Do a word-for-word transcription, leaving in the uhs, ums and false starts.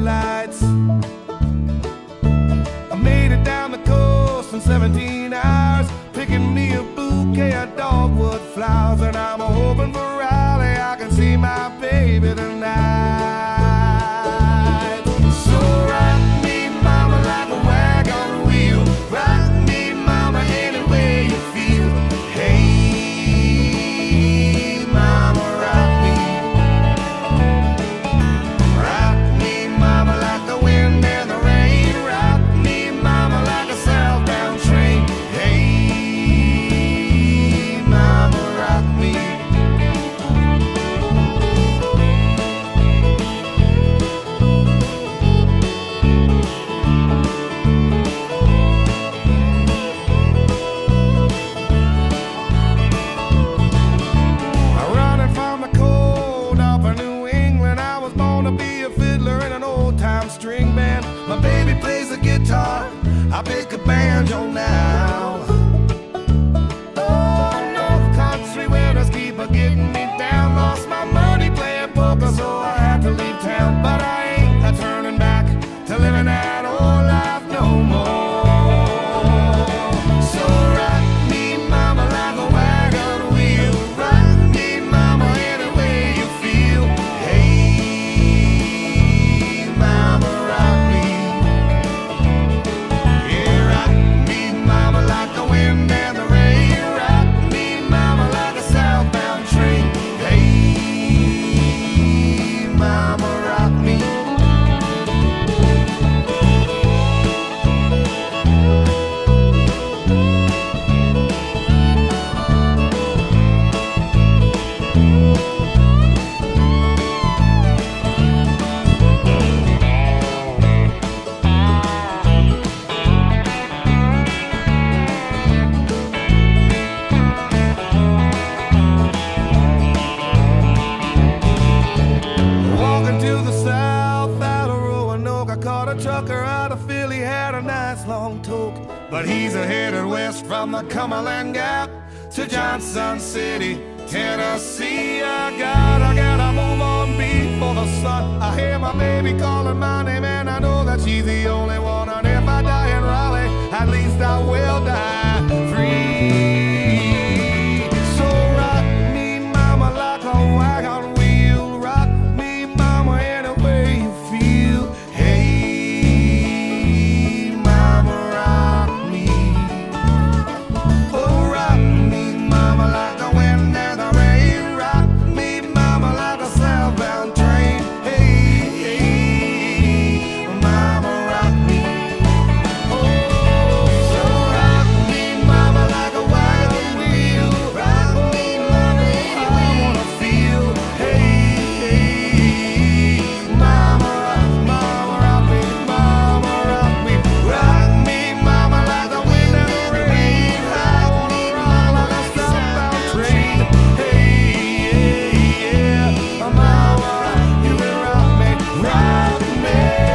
headlights. I made it down the coast in seventeen hours, picking me a bouquet of dogwood flowers, and I'm hoping for Raleigh I can see my baby tonight. So rock me, mama, like a wagon wheel. Rock me, mama, any way you feel. Hey, mama, rock me. Rock me, mama, like the wind and the rain. Rock me, mama, like a southbound train. Hey, mama, rock me. Running from the cold up in New England, I was born to be a fiddler in an old-time string band. My baby plays the guitar, I pick a banjo now. Oh, North Country winters keep a getting me down. Lost my money playing poker, so I had to leave town. But I ain't a turning back to living that old life no more. So rock me, mama, like a wagon wheel. Rock me, mama, any way you feel. Hey, mama, rock me. Yeah, rock me, mama, like the wind and the rain. Rock me, mama, like a southbound train. Hey, mama, rock me. Walking to the south out of Roanoke, I caught a trucker out of Philly, had a nice long toke. But he's a headed west from the Cumberland Gap to Johnson City, Tennessee. I gotta, gotta move on before the sun. I hear my baby calling my name, and I know that she's the only one. And if I die in Raleigh, at least I will die free. So rock me, mama, like a wagon wheel. Rock me, mama, any way you feel. Hey, mama, rock me. Oh, rock me, mama, like the wind and the rain. Rock me, mama, like a southbound train. Hey, hey, mama, rock me. Oh, so rock me, mama, like a wagon wheel. Rock me, mama, any way I wanna feel. Hey, hey, mama, rock, mama, rock me, mama, rock me. Rock me, mama, like the wind and the rain. I wanna rock like a southbound train. Hey, yeah, yeah, mama, you can rock me, rock me.